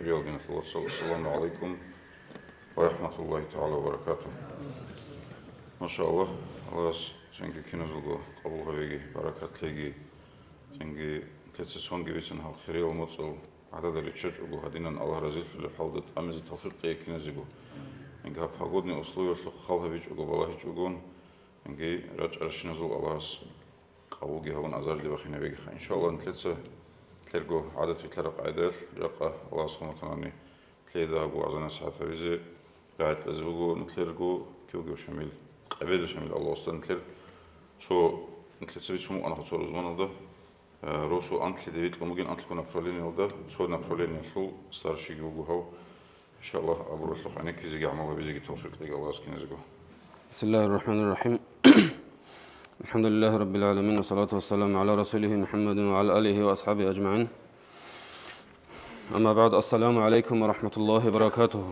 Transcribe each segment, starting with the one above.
خير السلام عليكم ورحمة الله تعالى وبركاته. ما شاء الله الله سنجي كنزلو قبول هذه بركات لجي سنجي تسسون جبسن هالخير ومتصل عدد اللي تشجعوا هدينا الله رزق في الحوض أمز التوفيق كنزلو إنك هبحقودني أصلي الخالها بيجوا بالله يجون إنك رجع رشنزل الله قبول جهون أزار اللي بخينا بيجي إن شاء الله نتلسه تلقوا عادة في تلقى عدل يقى الله سبحانه وتعالى تلقى أبو عزنا ساعة فريزة بعد أزوجو نتلقوا كيوجو شامل قبل شامل الله أصلا نتلقى شو نتلقى سمو أنا خصوصا زمان هذا روسو أنتلي ديت لممكن أنتلي نابولين هذا شو نابولين يخلو ستارشي جوجو هو إن شاء الله أبو رسول عنك زيج عمله بزيج توفيق لك الله سكين زيجو. بسم الله الرحمن الرحيم. الحمد لله رب العالمين والصلاة والسلام على رسوله محمد وعلى آله وأصحابه أجمعين. أما بعد السلام عليكم ورحمة الله وبركاته.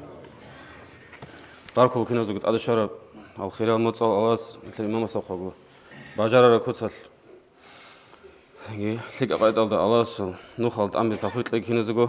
باركو كنا زوجت هذا الشرب الخير المتصل أواس مثل الإمام الصقوق باجر ركوتسل. سيك قاعد على أواس نخلط أمي تفوت لك هنا زوجو.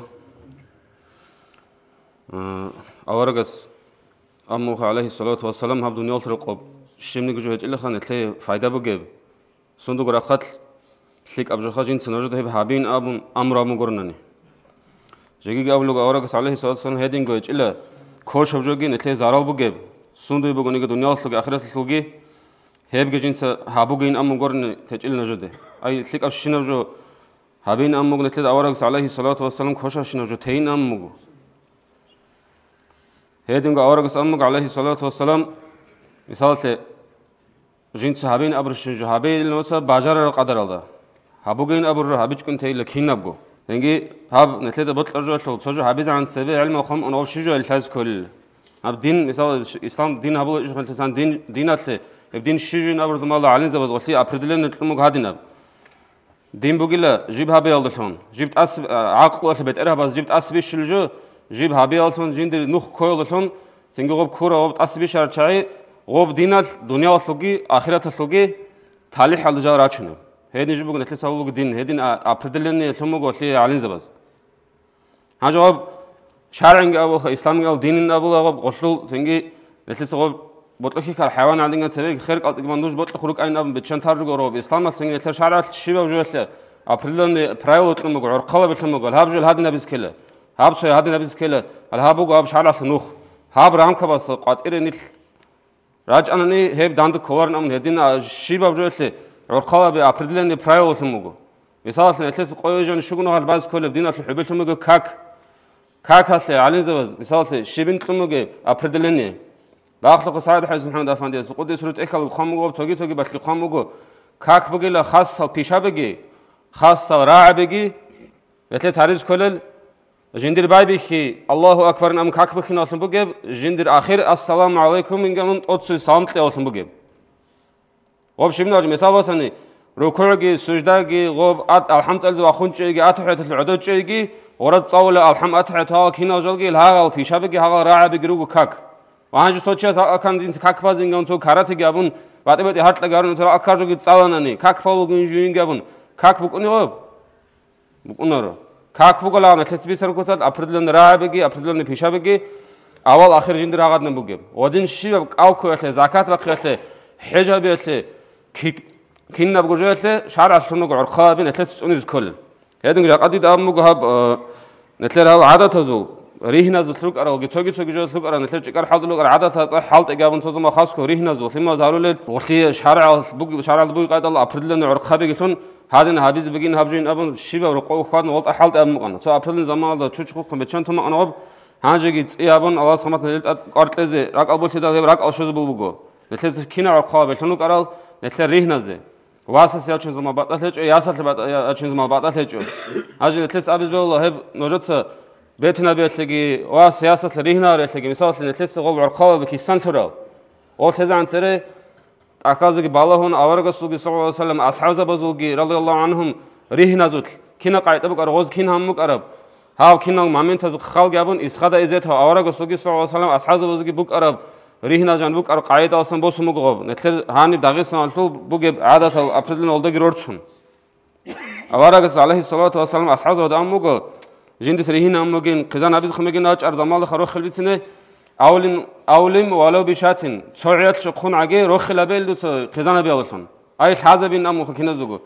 أورجس أمه عليه الصلاة والسلام هب دنيا الرقاب. شيمني جوهج إلا خان تلاقي فايدة بجيب صندوق رقتل سليك أبجر خاجين سنرجع ده بحابين أبون أمر أبو قرنني جيجي قبل لو أورجس عليه الصلاة والسلام هيدين جوهج إلا كوش أبجرجين تلاقي زارال بجيب صندوق بقولني كدنيا الثلج آخرة الثلج هيب جين سحابوجين أمو قرن تجيل نجده أي سليك أبشين أبجو حابين أمو قلت لي أورجس عليه الصلاة والسلام كوش أبشين أبجو تين أمو هيدين أورجس أمو عليه الصلاة والسلام مثال جين صحابين أبرش جهابين النوسا باجر القدر الله هابوجين أبر هابيج كنت هي لكين نبجو يعني هاب نتلقى بطل رجال شو تسجل هابيز عن سبيل علم وخم أنا أول شيء الحاز كل هاب دين مثال الإسلام دين هابو إيش خلت إنسان دين أصله بدين شيء نبرد ما الله عليه زبط وصلي أبردلين نتلمو هادينا دين بقيلا جيب هابي الله جبت أس عقل ولا بيت إرها بس جبت أس بيش الجو جيب هابي الله جين دل نخ كويل الله تنجو كورة وبت أس بيش أرشعي غوب دينال دنيا الثلجي آخرة الثلجي تالي حال جاراتشنا هيدي جبوا نتلي سووا دين هيدين أبردلني ثم قلتلي علين زبز هجواب شرعين أبو إسلام أو دين أبو غوب قصلوا تنجي نتلي سووا بطلقي كالحيوان عندنا تبي خير قط مندوش بطلق خروج أين أب بتشان تارجو غوب إسلام تنجي نتلي شرع الشيبة وجوهله أبردلني برايوت ثم قول عرقلة بثم قول هابجل هذا نبيز كله هاب شيء هذا نبيز كله الهابو قاب شرع سنوخ هاب رامك بس قاتير نتل راج أنا هيب داند كورن أمن هدين شيبة بجوله عرقلة بأبردلني برايوت ثم قول مثال نتلي قوي شغله هالباز كله بدينا في حبل ثم قول كاك هسه علين زوز مثال شيبين ثم قول أبردلني باخلق سعد حيز محمد أفندي قدس رت إكل خاموجو توجي بس خاموجو كاك بقي له خاص بيشا بقي خاص راع بقي نتلي تعريز كله جندر باي بيخي الله أكبر نعم كاك بخي ناسم بجيب جندر آخر السلام عليكم من قبل أتصل سامت لي ناسم بجيب غوب شبنا رجع مثال وصلني ركوعي سجداء غوب الحمد لله وأخون شيء أتحيت العدد شيء ورد صول الحمد أتحيت ها كنا جلقي الهاغ في شبكة هاغ راعي بجروج كاك وأنا صوت شيء أكان دين كاك بازين قام تو كارات جابون بعد بدي هات لجارون ترى أكار جو تصالناني كاك فاول جنجين جابون كاك بكوني غوب بكونارو كاك بقول أنا تحسبي سرقة أبردلن راعي أبردلن فيشا بيجي أول آخر جندر عقد نبوجب ودين شيء أوكو أصله زكاة بقي أصله حجاب أصله كنا بقول أصله شارع السنة عرقا بين أصله سنة كل هذا نقول قديد أمم جهاب نتلر هذا عادة تزول ريحنا زول سلوك أرى وجتوجي جو سلوك أرى نتلر شكر حال دلوك عادة هذا حالت إجابة صوت ما خاص كو ريحنا زول ثم زاروا لل وصلي شارع البوق قاعد الله أبردلن عرقا بيجي سن هذا هابيز بجين هابجين أبن شيبة ورقوا خان والت أحلت أمم قنا سو أبردلن زمان الله تشوف خم بتشان ثم أنا أب هاجيت إيه أبن الله سبحانه وتعالى قارت لزي راك أبو سيدا راك أشوز بلبوجو نتلر كنا عرقا بيشنوك أرى نتلر ريحنا زي واسس يا شنو ما بطلت ياسس يا شنو ما بطلت هاجي نتلر أبيز بالله هب نوجت بيتنا بيتلقي واس ياسس ريحنا ريتلقي مثال نتلر غول عرقا بكيسان ترى وتهز عن سره أكازك بالهون أورجس صلى الله عليه وسلم أصحاب بزوجي رضي الله عنهم ريحنا زوت كنا قاعد أبوك أرغوز كنا همك أرب هاو كنا مامين تزوج خال جابون إسخدا إزتها أورجس صلى الله عليه وسلم أصحاب بزوجي بوك أرب ريحنا جان بوك أرب قاعد أصلا بوس مقرب نتلر هاني داغستان الفل بوجب عادة أبردن ولد جرورتشون أورجس عليه الصلاة والسلام أصحاب ودام مقرب جندس رهين أموجين قزان أبيز خمجين أج أرض مال خروخ خلبتنا أولم ولو بشاتين سرعة شقون عجي روخ خلابيل دوس قزان بيالسون أي حازة بين أمو خكينا زوجو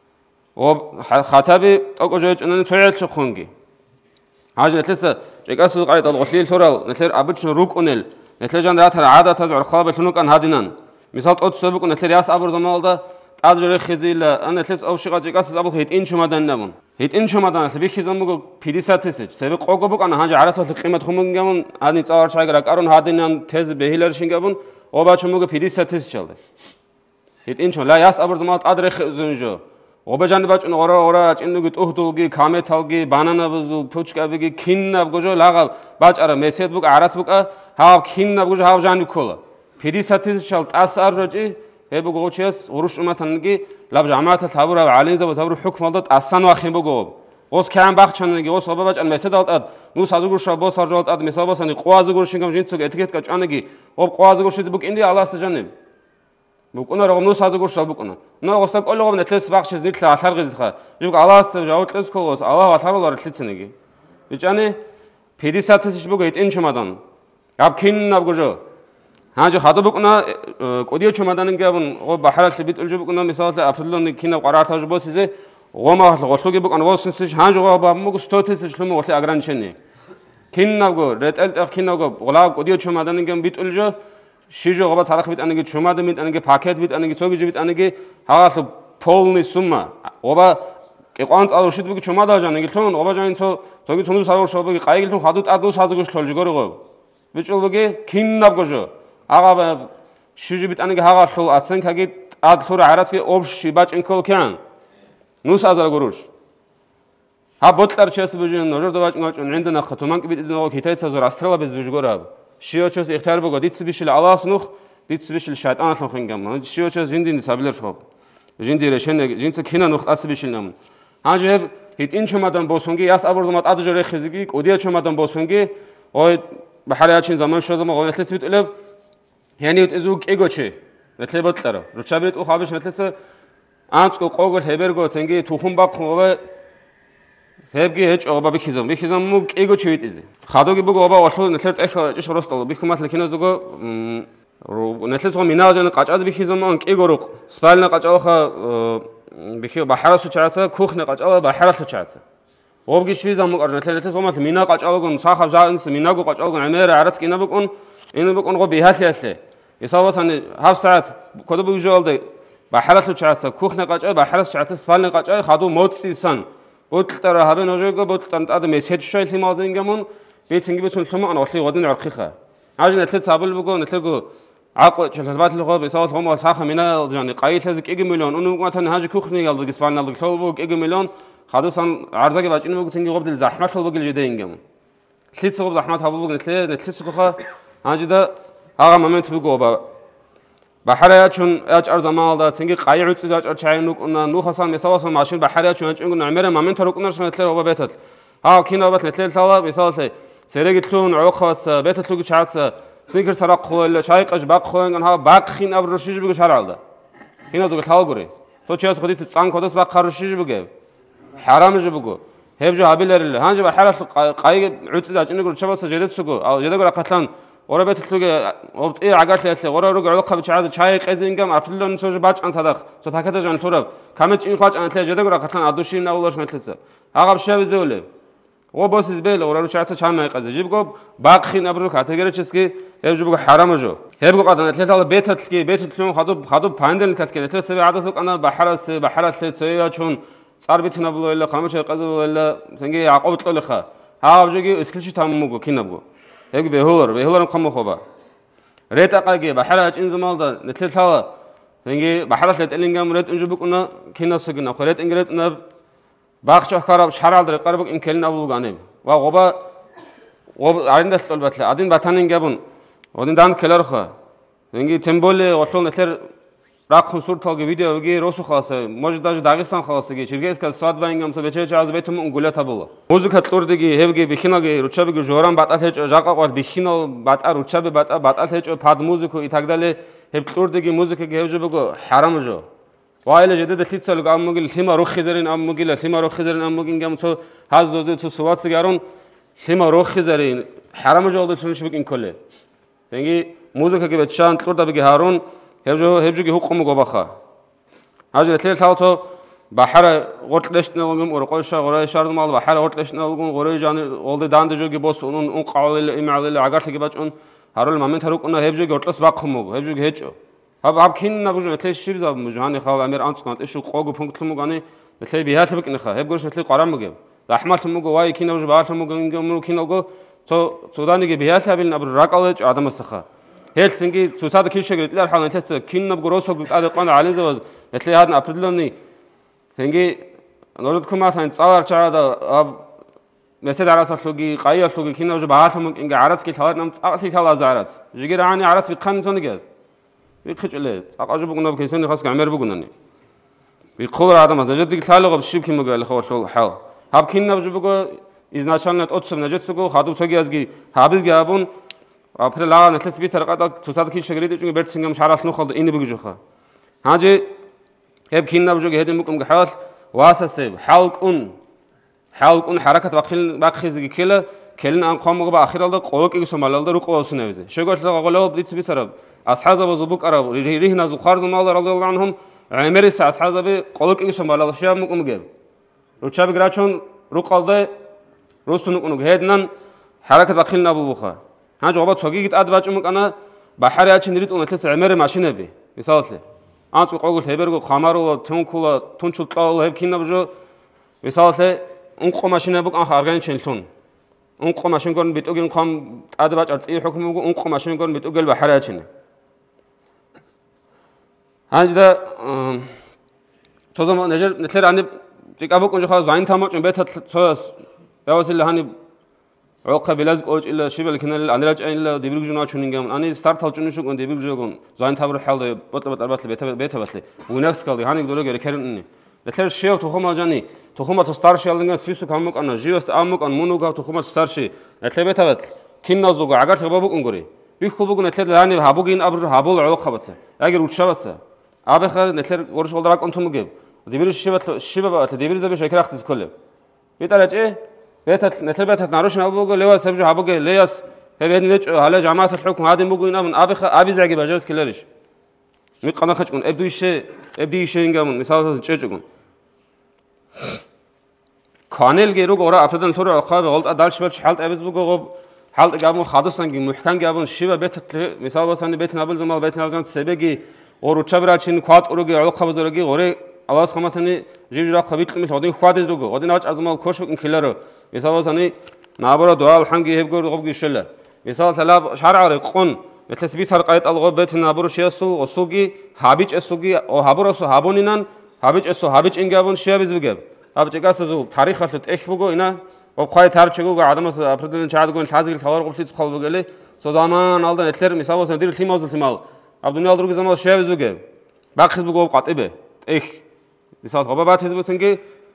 وخاتبي أوجوج أن سرعة شقونجي حاجة نتلسه جكاس قايد الغسيل ثورال نتلر أبدش روك أنيل نتلر جندرات عادة تزعر خابة شنوك أن هادينان مثال أوت سبق نتلر ياس أبرد مال ده أدري خزيل أنا نتلس أو شيء جكاس أبغى هيت إن شو مدان نبون هيت إن شو مدان سبي خزام بقول بيديسات تسج سبق أوجو بق أنا هاج عرس القيمة خمون جامون هذي تصور شيء غيرك أرون هادينان تز بهيلر شينجابون أو بعد شو بقول بيديسات تسج شلده هيت إن شو لا ياس أبرد مال أدري خزونجو وبجانب باش إن ورا إنه قلت أهدلقي كامت هلقي بانانا بزول بوشكا بيجي كيننا بجو لاغ باش أرى مسيد بق عرس بق هاو كيننا بجو هاو جانب كله بيديسات تسج شلد أسر رجع هي بقول شيء ورش مثلاً لاب جامعات الثابور على زو ثابور حكم الله أصلاً واخين بقول وس كان باخشان نجي وس أبى باش أن مسجد أد نوس هذا قرش أبى صارجات أد مسجد بس أن قواز قرش إنكم جنت سك اتكيت كأش أنا جي أو قواز قرش تبوك إندي الله استجنب بكونا رغم نوس هذا قرش بكونا نا وستك أول رغم نتلس باخش زنيت لعشر غزخة يبقى الله استجاوب تلس كلوس الله وثابور الله رتلت نجي بيجاني بيدي ساتس بقول يتين شو مدان أب كين نبغى هاجي خاطر بكنا قديو شو مدانين كابون أو بحرة البيت الجو بكنا مثال أبسلون كينا قرار تاج بس إذا غما غسلوكي بكنا واسنسش هاجي غابا مو ستوتس شلون وقت أجرانشني كينا بقول رتقلت كينا بقول غلا قديو شو مدانين كام بيت الجو شيجو غابا صارخ بيت أنا جيت شو مدان بيت أنا جيت باكيت بيت أنا جيت سوقي بيت أنا جيت هذا بولني سما غابا كقانت على وشيت بيجي شو مدان جاني قلت لهم غابا جاني سوقي تونو سارو شو بيجي قايل لهم خدوت أدنو سازو قش خالج جوري غاب بيجول بيجي كينا بقول أغاب شجع بيت أنا جهاز شل أتصن كأجد أدخل عرض كي أوبش باج إنكول كان نوس أزر قروش ها بطلر شخص بيجون نجار دواج نجار عندنا خطومان كبيت إذا نقول كتير سازر أسترلا بس بيجوراب شيء شخص اختيار بقى ديت سبيش الله سنوخ ديت سبيش الشيطان سنوخ إنجام شيء شخص جندي نسابيلر شوب جندي رشين جنس كهنا نوخ أسبيش النام هاجب هيت إن شو مادام بوسونجي ياس أبرز ما تأجر خزيجي وديا شو مادام بوسونجي أو بحالياتين زمان شو زمان قلنا ثلاث بيت ألف يعني يتزوج إيجوشي مثل بطلره رشابيت أو خابش مثل أنت كقول هبرجو تنجي تخون باقوا هبجي هج أو بخيزم مو إيجوشي يتزي خادوجي بقوا أبا وصل نسلت إيش إيش رستله بيخو مثل كنا زوجو نسلت هو مناجن قاعد بخيزم أنك إيجورق سبالنا قاعد أخا بخيو بحرس وشعته كوخنا قاعد أخا بحرس وشعته وبقي شوي زمان قرن نسلت هو مثل منا قاعد أخا صاحب جالس منا قاعد أخا عمير عرس كنا بكون إنه بكون غبي هالشيء يسوى سنة هاف ساعات كده بيجول ده بحرس وشعته كوخنا قاعد أخا بحرس وشعته سبالنا قاعد أخا خادو موت سيسان بطل هابين وجهك بطل أنت آدم يسهد شوي اللي ما ذين جمون بيتنجي بتون ثم أنا وصلي غدين عرقيخة عاجن نتلت سابل بقول نتلقوا عقد شلبات اللي غاب يسوي هم وساخة منا يعني قايل هذيك إيج مليون إنه مثلا هاجي كوخني يلا جسبنا يلا كلوا بوك إيج مليون خادوسان عرضك باش إنه بقول تنجي غبد الزحمة خلوا بقول الجدين جمون تلت سقوب زحمة هابل نتلت سقوخة هاجي ده هذا ممنت بقول بحريات شون أج أرض مال ده تنجي قايع تيجي أج أرشعينك إنه نو خصام يسوى ماشين بحريات شون أج إنه عمره ممنت تروك نرش مثل هو بيتت كينا بس مثل ثلا مثال سرقت لون عقص بيتت لوج شعات سنكر سرق خول شايق أج باق خول إنه باق خين أبر رشيج بيجو شارع ده هنا تقول حال قري تو شيء خديت تسان كودس باق خرشيج بيجو حرام جبجو هبجو هابيلر هانج بحريات قايع عود أج إنه قرر شباب سجدت سكو أو جدا قرر قتلان ورا بيت تلقى وبت إيه عقارت ليه ورا رجع علاقة بتشعاز شاي قزينكم عرفت لهم سوج باج عن صدق سو باكت جان ثورة كمت إن خاج عن ثلاثة جدا قرا قتلان عدوشين أولش من ثلاثة عقب الشاب بيقوله وبس بيقول ورا رجعت شام ما يقزي جيبكم باقين أبروك هتجري تشكي يبجوا حرام جو هيبقوا قدنا ثلاثة بيت تلقي بيت تلقون خدوا باندل كذا ثلاثة سبعة عدد أنا بحرس ثلاثة يا شون صار بيتنا بلو إلا خامش يقزي ولا تنجي عقب تطلع خا ها بجيجي إسكلش تاممو كينا بقول هيك بهولر مقام خبا ريت أقاقي بحرة إن زمال ده نتلت هلا تنجي بحرة لتقلينجام ريت إنجبك إنه كنا سجنا خريت إنجريت إنه باخش أخراب شحرال در قربك إن كلنا أول غانم وغبا عندنا الطلبات لا عدين باتانين جابون ودين دان كلر خا تنجي تمبول وصلنا نتلر راق خمسور تلقي فيديو وجي روسو خاصة موجود داغستان خاصة جي شركة كذا ساعات باينجام سبتشة عايز بيتهم أنقولها تبلا موزك هتلور دقي هبجي بخينا جي روتشا بيجي جوران بعد أثلج جاكا قاد بخينا بعد روتشا بعد أثلج بعد موزك ويتقدله هبتلور دقي موزك جي هبجي بيجو حرام جو وایل جدید تیتسال گام مگیل تیما روخی زرین ام مگیل تیما روخی زرین ام مگین گم تو هاز دوزه تو سوات سگارون تیما روخی زرین حرام جالد شونش بگین کله یعنی موزیک که بچان تلورد بگی هارون هبجو که حکم مگوبخا هاجی تلیل ثالثو بحر قرط ليش نلقون ورقوشة غراي شارد مال بحر قرط ليش نلقون غراي جان ولد داند جو جبوس اون قاول إمعال عقارت كباش اون هارول مامنت هروك اون هبجو قرطلس باقهم هبجو هيجو هب كين نبجو تلاقي شيء بزاف مجهاني خال أمير أنت كانت إيش قاقو بنقط لمجاني تلاقي بيهات لبك نخا هب قرش تلاقي قرام مجيب رحمة لمجو واي كين نبجو بعث لمجو إنجو كين نبجو سوداني جي بيهات لبين نبجو راقالج عدم السخاء هيل سنجي سوساد كل شيء قلت لي الحال تلاقي كين نبجو روسو قاعد قان على زواج تلاقي هذا أبردلني سنجي نورد مثلا تصور شعار مسجد عرس سلوكي قاية سلوكي كنا وجب عارفهم إنك عرس كي ثار نمت أصلي ثار عرس جيجي راني عرس بيقام تونجاز بيخش عليه أقاجب بقولنا بكيسين خاص كعمر بقولنا بيقول هذا مثلا جدك ثالغ بشيب كي مقال خوش شغل حال هاب كنا بجيب بقول إذا نشان أتصل نجس سقو خاطب سقي أزجي هابل جابون أبدا لا نتلس بيسر قطع تصاد كي شغلي تجون برد سنجم شعرس نخلد إني بيجوخه هاجي هب كنا بجوج هدي ممكن جحال واسسب حلق حركة باخذ كلا كلنا أنقام جب آخر الله قولك إيش سمال الله رقوا سنوزه شو قلت له قالوا بيت بيسرب أصحاب زبوك عرب ريه نازو خارج مال رضي الله عنهم عمرس أصحاب زب قولك إيش سمال الله شيء ممكن جب رتشاب جراتشون رق الله رسون كنوج هدنا حركة باخلنا أبو بخا ها جوابات فقيقة أدبج أنا بحر أشين نريد أن نتلس عمر ماشين به مثال أنت قاقول هبرجو خمارو تونكولا تونشل طاول هب كنا بجو مثال أنقو ماشين بق آخر أرجعين شلتون أنقو ماشين كون بتوجين قام أدبج أرتي حكم أنقو ماشين كون بتوجل بحر أشين هذا توزم نجر نتلر عني تكابوك نجح زين ثامج بيت ثلاث بيوصل هني عقب بلاد قوج إلا شبه لكن الأندراج إلا دبيرج جنا شونينجام أنا ستارت هالجنون شو كون دبيرج جون زين ثابر حال بطل بيت بسلي ونفس كذي هني يقولوا جري كرنني لكن الشيء تخوم جاني تخوم تستارش يالنجا سبيسو كامك أنا جيوس أمك أن منوجا تخوم تستارشي لكن بيت بس كين نازوجا عقار تبابك أنقري بيخو بقول نتلر هني هابوجين أبرج هابول علاقة بس أجر وش بس أبخر نتلر ورش غلطراك أنتم مجيب دبيرج شبه بس دبيرج ده بشكل أختي كله بيتلاج إيه بيت نتل بيت ناروش نابوجو لياس سبجو هابوجو لياس هبين نج على جماعة الحكم هذا موجودين من أبي زعجي بجلس كلارش ميت قناة خشكون أبدي شيء إنجامون مثال تشجعون كانل جيرو قرا أفضل ثورة أخاب غلط أدالش بس حالت أبز بقى حالت جابون خادوسان جي محكم جابون شيبة بيت مثال بس أنا بيت نابل زمان بيت نابل سبعي أورو تشبراتشين خات أوروجي علاقة بزرگي غوري ألاس خماتني جيب جرا خبيت كميت هادين خوادي زوجو هادين أوج أزمال كوش بكن كلارو مثال بس أنا نابرا دوال حنجي هبقول غبقي شلة مثال سلاب شارع رقون مثل سبيس هرقايت الغب بيت نابرو شياسو وسوقي هابيج السوقي أو هابورسو هابونينان هابيج إنجابون شيابيز بجاب هابيج كاسزو تاريخ خلت إيش بقول إنا وبخاي تاريخ شجوع عدم أفردين شاهد قون حازق الثوار قبل تيجي خال بقولي سوزمان ألدا نتلر مثال بس ندير الثيم أوزل ثيمال عبد الله دروج زمان شيابيز بجاب باخذ بقول قاطبة إيش مثال خبابات هزبو سنجي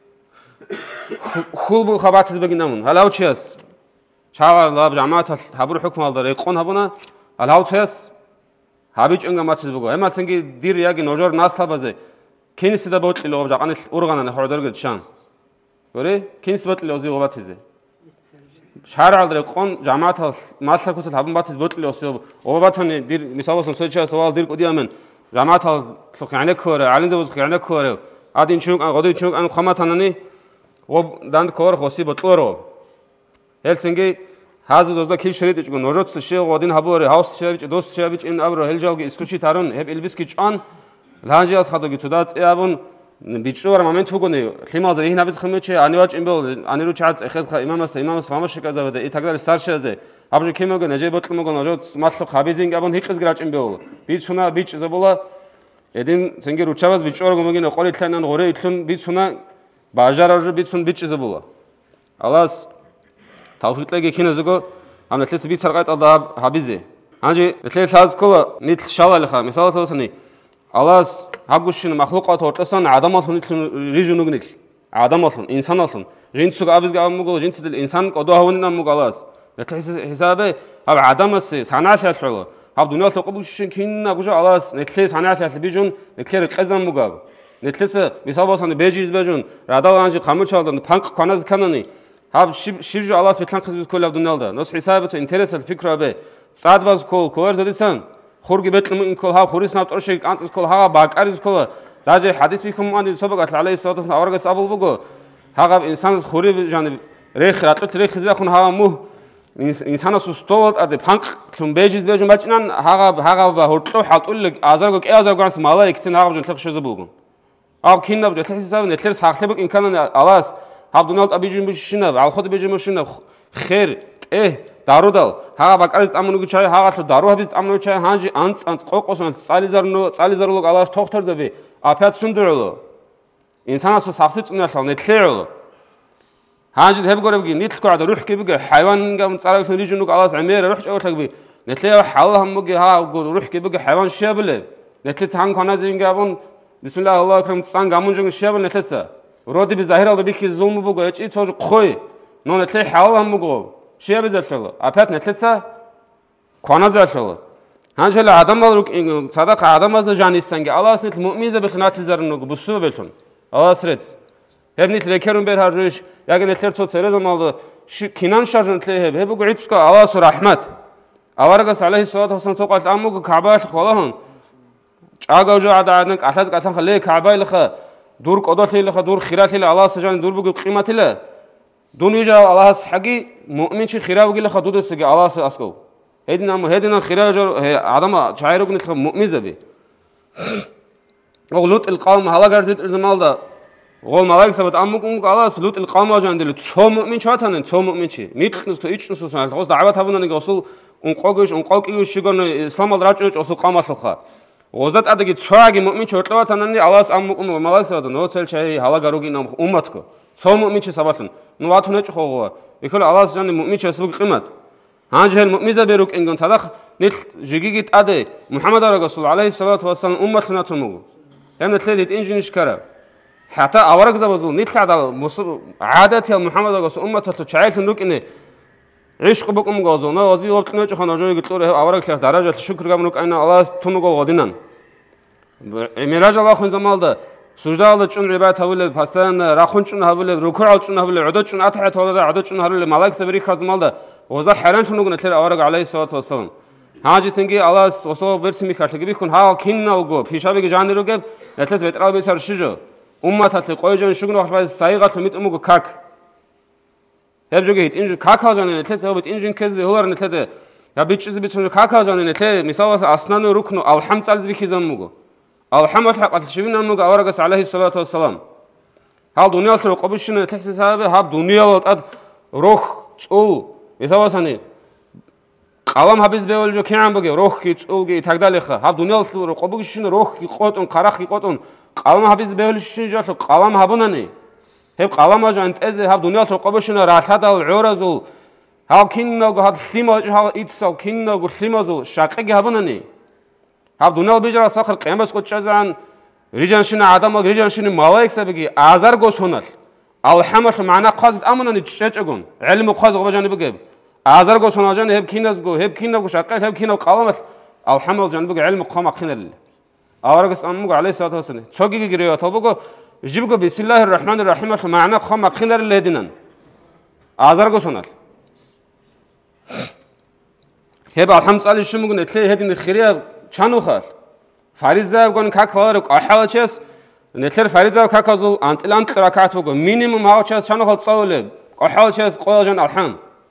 خلبو خبابات هزبو جنامون هلا وشياس شاور الله بجماعة هبور حكم الله يقون هبونا هلا وشياس هابيج إنجا ما تزبقوا أما سنجي دير ياجي نجار ناس لبزه كينس ده بوت اللي هو بجاقان الأورغان أنا حردر قد شان وري كينس بوت اللي هو زي غبات هزه شارع الله يقون جماعة ما سلكوس الهبون بات بوت اللي هو سيو وبات هني دير مثال سمسوي سوال دير قديا من جماعة يعني كورة علين زوج يعني كورة عادين شنوك أنا قديم شنوك أنا خامات هنني وبدان كور خاصي بطلورو هلسنجي هذا دوزا كل شريط يجون نوجت الشيء وادين هبوري هاوس شيء دوست شيء إن أبرو هلجالجي إسكوشي تارون هب إلبسكيش آن الهانجي أس خدوا جتودات أبون بيتشور ما منت فوقني خيمة زي هنا بس خيمة شيء أنا واج إمبل أنا روش عاد أخذ إمام فماش كذا بده يتقدر السارشة زي أبجو كيما قلنا جاي بطل مقولنا نوجت مطلق خابزين أبون هيك إزجراج إمبل بيتشونا بيتش زبولا يدين سنجي روشابز بيتشور قومين قاري تلنا نغوري تلون بيتشونا باجار أرجو بيتشون بيتش زبولا خلاص توفيق لقي كنا زوجو هم نتلس بيت سرقات الله حبيزه هنجي نتلس هذا كله نتل شالا لخا مثال توصلني الله هبقوشين مخلوقات ورتسان عدم أصلا نتل ريجون نقول عدم أصلا إنسان أصلا جنس سوق أبز قام مقول جنس الإنسان قدوه هوننا مقالاس نتلس حسابه هب عدم السي صناعة الحلو هب دنيا تقبوشين كنا بوجا الله نتلس صناعة البيجون نتلس قزم مقاب Netlese misal bolsan bejiz bejun radalanji qamuchaldan panq qanaz kanani hab shivju alas betlan qizbiz ko'lab dunyalda. Nos hisobato interesal fikrabe sadbaz kol kolar zadisan xurgi betlim kol ha xurisnat orshik antis kol ha baqariz kol daje hadis bikumani sobagat alayhi salatu wasallam awargas abul bugo ha insan xuri jani rekh ratut rekh zirkhun ha mu insanas ustolot ade panq tum bejiz bejun bachinan ha hortlo hatul azargo ke azargans mala iktin ha jun tlaq shoza bulgun ab kinab de hesabın etler saxlebek imkanın alas hab dunalt abijun bishina al khod bejun bishina khair darudal ha baqaris amnugu çay ha gatlo daru habis amnugu çay hanji ants qoqosun tsalizarulog alas toxtorzabi afat sundurulu insanas saxsit unasal netlerulu hanji hebgorevgi nitl qada ruh kebige hayvan gam tsaral rijunug alas amera ruh çawtagbi netler halhammugi ha ruh kebige hayvan şebile netlet han konazingabun Bismillah Allah akram tsan gamunjung şebile netlesa rodi bi zahir aldı biki zulmu bugo eçi çocuk qoy no netler halhammugo şebe zelşalı afat netletsa kona zelşalı hanjele adam alruk sadaka adam azı janisange Allah net mu'mize bi khnat zarnu busu belton Allah sret hebnit lekerun ber harjuş yagin netler tot serezam aldı şu kinan şarjun tle heb bu gitska Allah rahmat avargas alayhi salatu wasallam toqat amugu ka'ba xolahun çagavju adadan qatlat qatan khale ka'ba ilkha dur qodatile dur khiratil Allah sajan dur bu qimatile Dunija Allah's hagi mu'minchi khiravgile khadudesge Allah's asko. Hedina khirajo adama çayrugni mu'mizabi. Lut el-qawm halagardit zamalda. Gol malak sabat ammukum Allah's lut el-qawm ajandile so mu'min çatanen so mu'minchi. Mitnus to ichnusus al os davat habunani gosul unqogish unqoqigish shigon islamal rajoch osu qamasloxa. Gozat adagi çagi mu'min çortlawatanani Allah's ammukum malak sabat no cel chay halagarugina ummatko. So mu'minchi sabatun ну ватуне чхогова икол алас жани муъмин часбуг қимат ҳанҷел муъмиза берук ингон садақ нил жигигит аде муҳаммад расул алайҳи салату вассалам умматунатун мугу ям тледит инжиниш кара хата аварак забазул нил адал адати ал муҳаммад расул умматату чайлтун рукине ишқ букум гозу на ози оптне чхана жои гитлоре аварак лах даража шукр гамнук айна алас тунугол годинан мираж аллахун замалда Sujdalı çün ribat havle pasan rakhun çün havle ruku'u çün havle udu çün athat havle udu çün havle malak sabri khazmalda oza haran tunugun etler avarag alayhi salatu wassalam haji tingi Allah oso bersimi khartigi bikun ha kinnalgo pishabigi jandiruge etles vetral besar shijo ummatatli qoyjon shugun vaqt baz saygat mit umugo kak hebjoge hit injin kak hajan etles habit injin kezbe holar netlede ya bichiz bitun kak hajan etle misal asnanu ruknu alham salz bikizammugo Alhamdulillah haqat shibina mugo avaragas alayhi salatu wassalam hal dunyal sir qobishina tehsisabe hab dunyal ad roh ul misavasani qalam habiz beoljo kiamboge roh ki ulge tagdalikha hab dunyal sir qobishina roh ki qotun qaraq ki qotun qalam habiz beolishina jasho qalam habunani heb qalam ajan eze hab dunyal sir qobishina rathadal urazul hal kinno go hab simaj hal itsal kinno go simazul shaqi habunani hab dunal bijara sakhar qiyamas qochazan rijanshina adam rijanshina malaik sabigi azar gosonal alhamah mana qazid amanani chachagun ilmu qaz gobajani bigeb azar gosonajan heb kinas go heb kinna go shaqal heb kinna qalamas alhamal jan bigi ilmu qama qinal awargas ammu alayhi salatu wasallam chogi giriyo tobugo jibgo bismillahir rahmanir rahim mana qama qinal ledinan azar gosonal heb alhamdulillah shumugun etle hedin khiriya ჩანუხარ ფარიზაევგან ქაქვალო ყაჰალაჩეს ნეთლერ ფარიზაევ ქაქაზულ ანტილანტ რაკათოგო მინიმუმ აუჩეს ჩანუხარ წაოლე ყაჰალაჩეს ყოლაჟან ალჰამ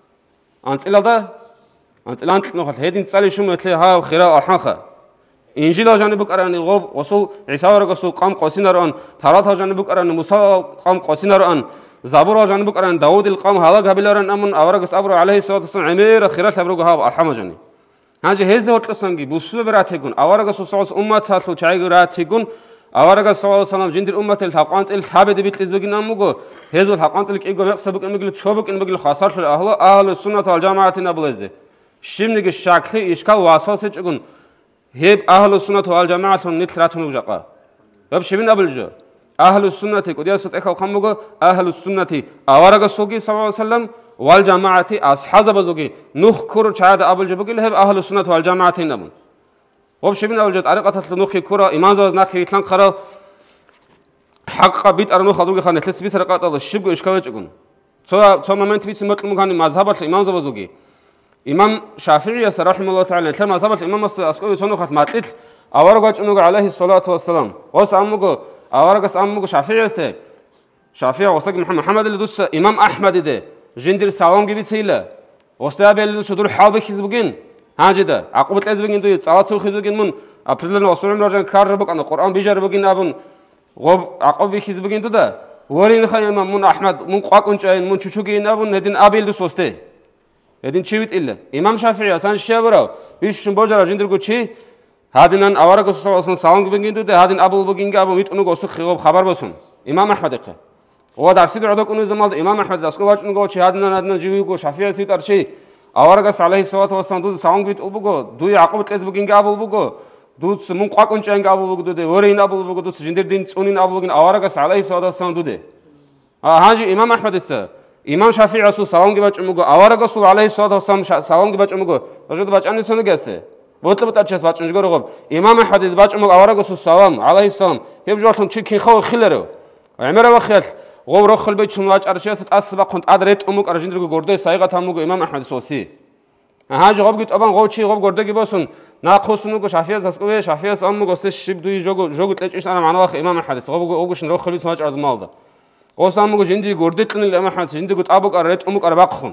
ანტილანტ ნოხალ ჰედინ წალი შუმეთლე ჰა ხირა აჰანხა ინჯილაჟანი ბუკარანი ღობ ოსულ ისავარგოსულ ყამ ყოსინარან თარათაჟანი ბუკარანი მუსა ყამ ყოსინარან ზაბურაჟანი ბუკარანი დაუდილ ყამ ჰალა გაბილარან ამუნ ავარგოს აბრო ალაიჰი სალათუ ვასალამ ამირა ხირა საბროგო ჰა აჰამაჟანი Hanji hezde otlasangi busube berategun avaragas usos ummatatlu chaygurategun avaragas sallallahu aleyhi jindir ummatel taqantel tabede bitlizbegin amugo hezul taqantel qigo meqsabuk emigli çobuk emigli khasarlı ahlu sünnet vel cemaatine bulezde şimdiki şakli işgal vasası çıkın hep ahlu sünnet vel cemaatun nitratun ujaqa hep şibin abuljo ahlu sünneti qudiyasat ekal qamugo ahlu sünneti avaragas sogi sallallahu aleyhi ve sellem wal jamaati ashab bazogi nuh kur chada abul jabugil heb ahlus sunnah wal jamaati namun ob shibin abul jat ariqatat nuh kura imam zaz nakhir itlan qara حق بيت أرنو خدوق خان تلس بيس رقات الله شبه إشكال تجون تو مومنت بيت مثل مكان مذهب الإمام زبزوجي إمام شافعي رحمه الله تعالى تلم مذهب الإمام أسكوي سنو خات ماتل أورجع إنه عليه الصلاة والسلام وسأمجو أورجع سأمجو شافعي است شافعي وسق محمد اللي دوس إمام أحمد ده جندر سلام جبت سيلا وستابع اللي دوس دور حال بخيزبجين هاجده عقبة الأزبجين دوي صلاة الخيزبجين من أبريل وصول راجع كارجبك أن القرآن بيجربجين أبن غب عقب بخيزبجين ده ورين خير من أحمد من قاكونش من شوشوجين أبن هدين أبيل دوس وسته هدين شيء إلا إمام شافعي أسان الشابرة بيش بوجر جندر قتشي هادين أورق أصلا سلام بجين ده هادين أبو بجين أبو ميت أنو قصو خبر بسون إمام أحمد إقه هو درسي عدوك أنو زمان إمام أحمد داسكو واج أنو قتشي هادين جيوكو شافعي سيد أرشي أورق عليه الصلاة والسلام دود سلام بيت أبوكو دوي عقب تلز بجين أبو بوكو دود من قاكونش أبو بوكو ده ورين أبو بوكو دود جندر دين تونين أبو بجين أورق عليه الصلاة والسلام دوده هاجي إمام أحمد إسا إمام شافعي رسول سلام جبت أمجو أورق رسول عليه الصلاة والسلام سلام جبت أمجو رجل بچ أني سنو جسته بطل بتأچس بچ أنجو رغب إمام أحمد بچ أمجو أورق رسول سلام عليه السلام يبجوتهم شيء كين خو خيلره عمره وخيل غور رخل بيت شنو بچ أرشيس أسبق كنت أدريت أمك أرجندرجو غورده سايقة همجو إمام أحمد سوسي هاجي غب قلت أبان غو شيء غب غورده جباسون ناقصونجو شافعي زاسكوه شافعي أمجو استش شيب دوي جوجو تلاقيش أنا معنا واخ إمام أحمد غب غوش نروح بيت بچ أرض مالده وسامو جندي غوردت لن الإمام أحمد جندي قلت أبوك أريت أمك أربعخون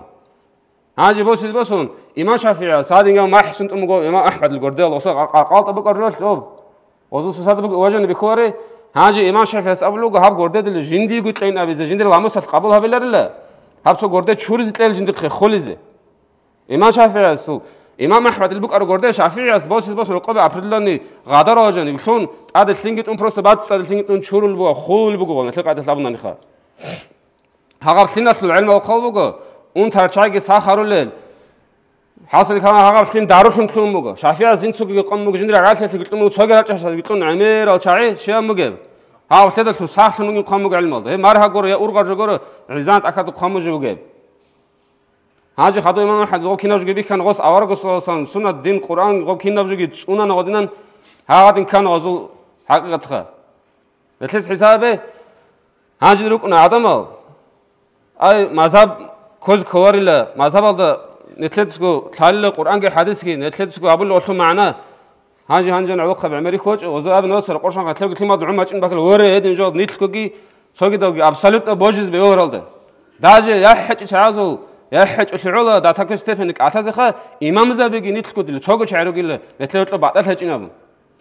هاجي بوسون إمام شافعي صادق ما حسنت أمك إمام أحمد الغوردة الله صار قال أبوك أرجل توب وزوج صادق وجن بخوري هاجي إمام شافعي أبلوك هاب غوردة الجندي قلت لين أبي جندي لاموس قبولها بالله هاب سو غوردة شورز تلاقي جندي خوليزه إمام شافعي أصل إمام أحمد البوك أرغوردة شافعي أصل بوس رقابة أبردلاني غادر أوجاني بخون عادة سلينجت بروست بعد سلينجت شور البوك خول البوك مثل قاعدة لابنا نخا هاغر سلينات العلم والقلب ترچايجي ساخرولل حاصل كان هاغر سلين داروشن كلموغا شافعي زين سوغي قموغا جندرا غالت لكلمو ཚოგერაჭ გიტონ ამერ ალჩაი შეამოგებ ჰავ თედა თუ სახნუგი ყამოგა ალმალდა ე მარ ჰაგორ ე ურღაჯო გორ იზანტ აკადო ყამოჯუგებ هاجي خدو إمام أحد غو كنا جوجي كان غوس أورغوس أصلا سنة دين قرآن غو كنا جوجي سنة نقدنا هذا كان غزو حقيقة لتلس حسابه هاجي دروكنا عدمال أي مذهب كوز كواريلا مذهب هذا نتلسكو تحلل القرآن كحديث كي نتلسكو أبو الله معنا هاجي نعوق بعمري خوج وزو أبن وصل قرشان قتلوا كلمة دعوة ما بكل ورا هذي جود نيتلكو كي سوقي ده أبسلوت بوجز بيورالده داجي يحج شعازو يحج العلا ده تكستف إنك أتذكر إمام زبيجي نيتلكو دل سوقي شعرو كله نتلوت بعد الحجينا بون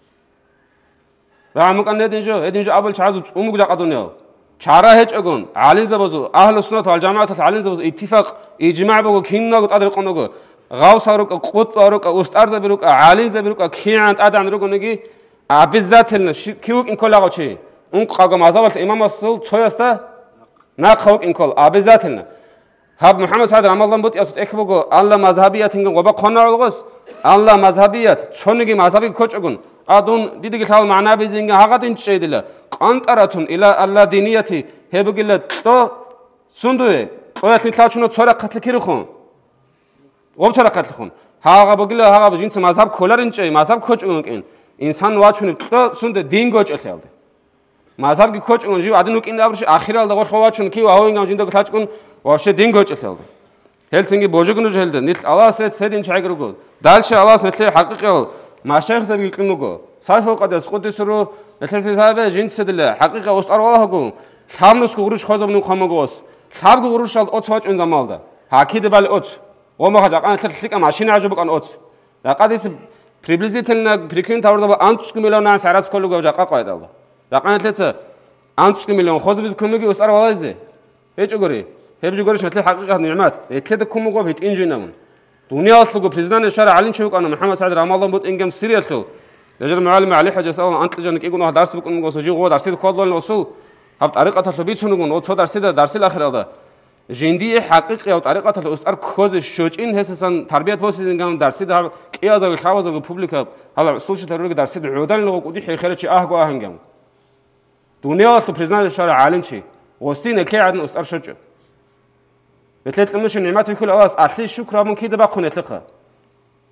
بعمق أن هذي جو أبل شعازو أمك جاك أدونيو شعره هج أقول عالين زبزو أهل السنة والجماعة عالين زبزو اتفاق إجماع بقول كينا قد أدرك أنوجو غاوس هروك قط هروك أستار زبيروك عالين زبيروك كيان أدان روك نجي أبيزات لنا كيوك إن كل عشي قاقم مذهب الإمام الصل تويستا ناقوك إن كل أبيزات لنا هاب محمد صادق رمضان بود ياسوت إكبوجو الله مذهبيات هنگم وبا خنار الغس الله مذهبيات شونجي مذهبي كوش أقول أدون ديدك الحال معنا بيزينجا هقتين شيء دلا أنتراتون إلى الله دينيتي هبقيلة تو سندوه وياك نتلاقشونو تصورة قتل كيرخون وبتصورة قتل خون هاغا بقيلة هاغا بجنس مذهب كولارين شيء مذهب كوش أقول إنسان واجهون تو سند دين كوش أشياء مذهب كوش أقول جيو عدنوك إن أبرش آخر الله وش واجهون كي وهاوين عم جندو كتلاقشون وش دين كوش أشياء هلسنجي بوجوكنو جهلد نتل الله سيدين شايك رجول دالش الله نتل حقيقة ما شيخ زبي يكلموكو صايف القدس قدسرو نتل سيسابة جنس دله حقيقة وسط الله هجو ثامنوس كغروش خازم نو خامجوس ثاب كغروش شال أوت فاج إنزام مالده هاكيد بال أوت وما خجاك أنا تلتلك ماشين عجبك أن أوت لقد يس بريبليزيتلنا بريكين تاور ده أنتوس كمليون ناس عرض كله جاك قايد الله لقد تلت أنتوس كمليون خازم بتكملي وسط الله زي هيج أقولي هيج أقولش نتل حقيقة نعمات تلت كمجوا بيت إنجينامون دنيا أصله بريزيدان الشارع علين شوك أنا محمد سعد رمضان بود إنجم سيريالتو يجر معلم عليه حاجة سأل أنت جانك يقولون هذا درس بكون مقصود جوا درس الخوض ولا الوصول هب طريقة التلبيت شنو يقولون أو درس الآخر هذا جندي حقيقي أو طريقة الأسر خوز الشوجين هسه تربية بوسي إنجم درس ده كي أزاي الخواص الببليك هذا سوشيال ترويج درس العودان اللي قودي حيخرج شيء أهجو أهنجم دنيا أصله بريزيدان الشارع علين شيء وسين كي عدن أسر شجع بتلت لمش النعمات في كل أواس أصلي شكرا من كده بقون يتلقى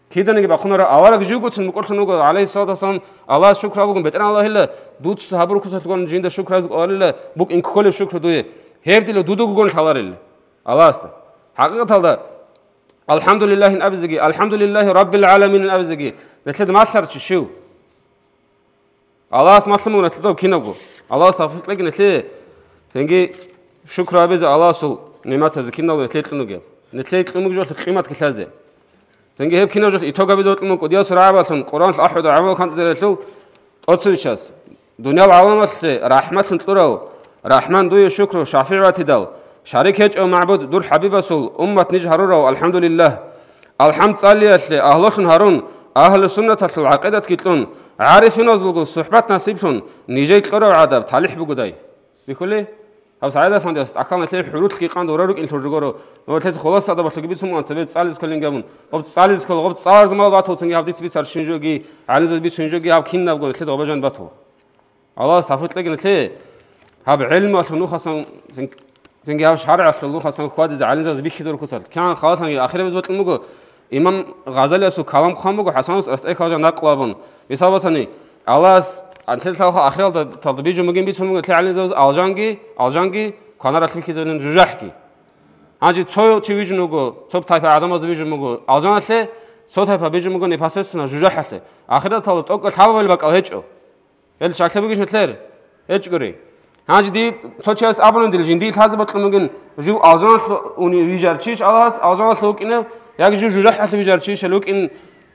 كيدني بقولنا أولك جوجوت المقولة نقول عليه الصلاة والسلام الله شكر أبوكم بترنا الله إلا دوت صحابك كسرتكون جيندا شكر أزق الله بوك إنك كل شكر دويه هيبدي له دودو جون ثالار الله است حقيقة هذا الحمد لله إن أبزجي الحمد لله رب العالمين إن أبزجي نتلد ما صار شو الله اسمع سلمو نتلد كينبو الله استغفر لك نتلد تنجي شكر أبز الله سل نعمة زكينا ونتلد لنوجب نتلد لنوجب جوات قيمة كسازة تنجي هب كينا جوات يتوقع بزوت لنوك وديا سرعة بسون قرآن الأحد وعمل كانت زلشل أتصلش دنيا العالم رحمة سنتلورو رحمن دوي شكر شافع واتدال شريك هج أو معبود دور حبيب رسول أمة نجهروا الحمد لله الحمد صلي أهل هارون أهل السنة العقيدة كتلون عارفين أزلقوا صحبة نصيبتون نيجي كرو عذاب تعليح بجداي بكله أو سعيدة فندس أكان تلاقي حروت كي قان دورارك إنتر جورو لو تلاقي خلاص هذا بس لقيت سمعان سبيت سالس كلين جابون قبض سالس كل قبض صار زمان باتو تنجي هذا سبيت صار شنجوجي على زبيت شنجوجي هاب كين نبغى تلاقي أبجان باتو الله استغفر لك نتلاقي هاب علم أصله خاصة تنجي هاب شرع أصله خاصة خواد زعلان زاد بيخدر كسر كان خلاص هني آخر بزبط المجو إمام غزالي أسو كلام خامجو حسن أستأي خاجة نقلابون بسبب سني الله أنت تلقى آخر تطبيق ممكن بيتهم تلاقي على زوج ألجانجي كان راتب كذا نجحكي هاجي تو تيجي نقول توب تايب آدم از بيجي نقول ألجان له تو تايب بيجي نقول نفسه نجح له آخر تلقى توقع ثابت ولا بقى هيجو يل شكله بيجي مثله هيج قري هاجي دي توشيس أبلون ديل جندي هذا بطل ممكن جو ألجان وني بيجارشيش الله ألجان لوك إنه ياجي جو نجح له بيجارشيش لوك إن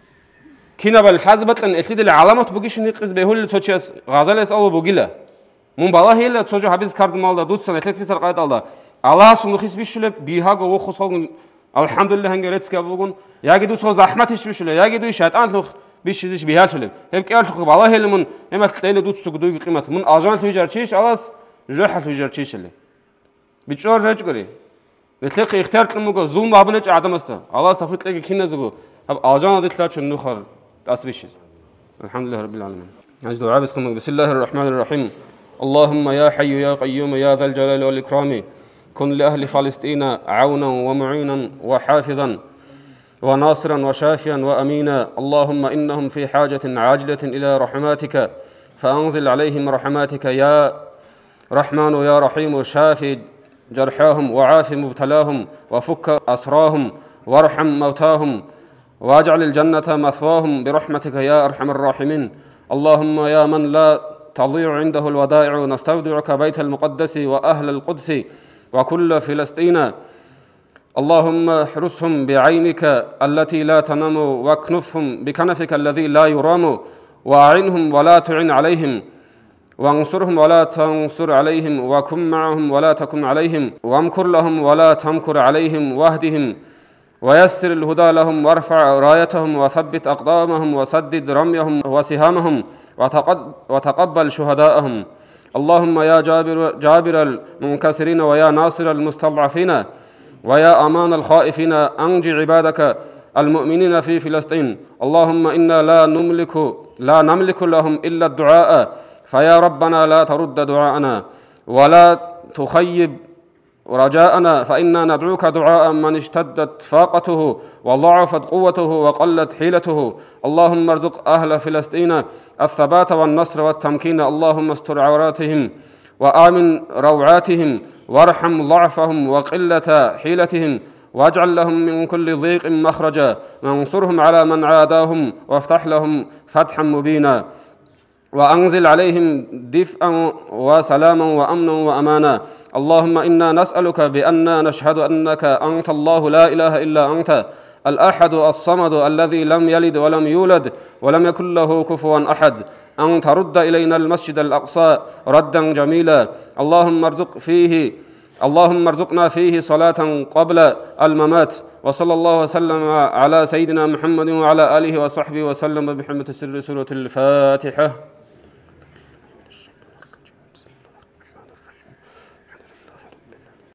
كنا بالحاسبات لأن التدل العلامات بقيش نقص بهول توشيس غزالة أو بقيلة من بالله هي اللي توجه حبيز كارد مال ده دوست سنة ثلاث بيسر قاعد الله سنخيس بيشله بيها جو خصوصا الحمد لله هنجرت كابوجون ياجي دوست زحمتش بيشله ياجي دو شيطان لخ بيشيش بيها شله هيك قال لخ بالله هي اللي من إما تلاقي دوست سقدوي قيمة من أجان تيجرشيش الله جرح تيجرشيش اللي بتشور رج قري نتلاقي اختيار كلمة ظلم بابنج عدم است الله استفدت لك كنا زجو أب أجان ده تلاقي شنو خر أسبيش الحمد لله رب العالمين أجد عابسكم بسم الله الرحمن الرحيم اللهم يا حي يا قيوم يا ذا الجلال والإكرام كن لأهل فلسطين عونا ومعينا وحافظا وناصرا وشافيا وأمينا اللهم إنهم في حاجة عاجلة إلى رحماتك فأنزل عليهم رحماتك يا رحمن يا رحيم شافي جرحاهم وعاف مبتلاهم وفك أسراهم وارحم موتاهم واجعل الجنة مثواهم برحمتك يا أرحم الراحمين اللهم يا من لا تضيع عنده الودائع نستودعك بيت المقدس وأهل القدس وكل فلسطين اللهم احرسهم بعينك التي لا تنام واكنفهم بكنفك الذي لا يرام وأعنهم ولا تعن عليهم وانصرهم ولا تنصر عليهم وكن معهم ولا تكن عليهم وامكر لهم ولا تمكر عليهم واهدهم ويسر الهدى لهم وارفع رايتهم وثبت أقدامهم وسدد رميهم وسهامهم وتقبل شهداءهم اللهم يا جابر المنكسرين ويا ناصر المستضعفين ويا أمان الخائفين أنجي عبادك المؤمنين في فلسطين اللهم إنا لا نملك لهم إلا الدعاء فيا ربنا لا ترد دعاءنا ولا تخيب رجاءنا فإنا ندعوك دعاء من اشتدت فاقته وضعفت قوته وقلت حيلته اللهم ارزق أهل فلسطين الثبات والنصر والتمكين اللهم استر عوراتهم وآمن روعاتهم وارحم ضعفهم وقلة حيلتهم واجعل لهم من كل ضيق مخرجا وانصرهم على من عاداهم وافتح لهم فتحا مبينا وأنزل عليهم دفئا وسلاما وأمنا وأمانا اللهم إنا نسألك بأننا نشهد أنك أنت الله لا إله إلا أنت الأحد الصمد الذي لم يلد ولم يولد ولم يكن له كفوا أحد أن ترد إلينا المسجد الأقصى ردا جميلا اللهم ارزقنا فيه صلاة قبل الممات وصلى الله وسلم على سيدنا محمد وعلى آله وصحبه وسلم بحرمة سر سورة الفاتحة